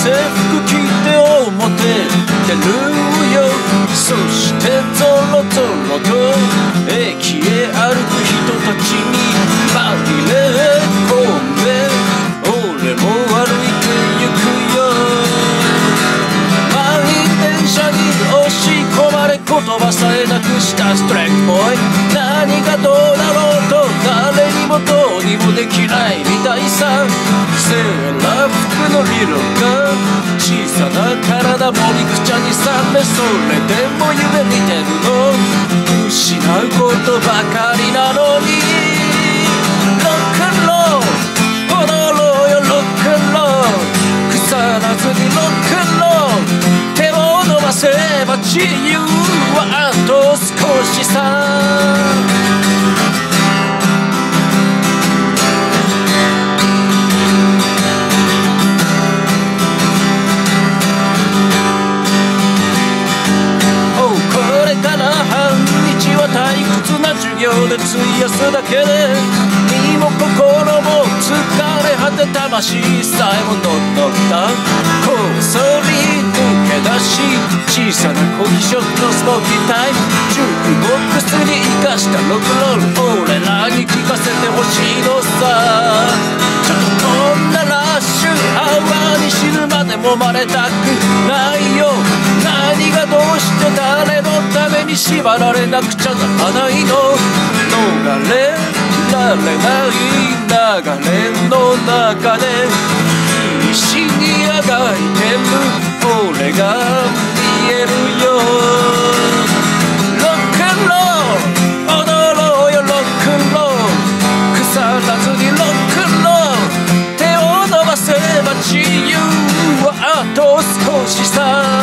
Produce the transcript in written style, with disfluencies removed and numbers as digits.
制服着て表出るよ。そしてゾロゾロと駅へ歩く人たちに紛れ込んで俺も歩いてゆくよ。満員電車に押し込まれ言葉さえなくしたストレートボーイ。何がどうだろうと誰にもどうにもできないみたいさ。セーラー服の色が小さな体もみくちゃにされ、それでも夢見てるの失うことばかりなのに。ロックンロール踊ろうよロックンロール。腐らずにロックンロール。手を伸ばせば自由はあと少しさ。退屈な授業で費やすだけで身も心も疲れ果て魂さえも乗っ取った。こっそり抜け出し小さなコーヒーショップのスモーキータイム。ジュークボックスに生かしたロックンロール俺らに聞かせてほしいのさ。ちょっとこんなラッシュアワーに死ぬまでもまれたくないよ。何がどうして誰のために縛られなくちゃならないの。逃れられない流れの中で必死にあがいてる俺が見えるよ。ロックンロール踊ろうよロックンロール。腐らずにロックンロール。手を伸ばせば自由はあと少しさ。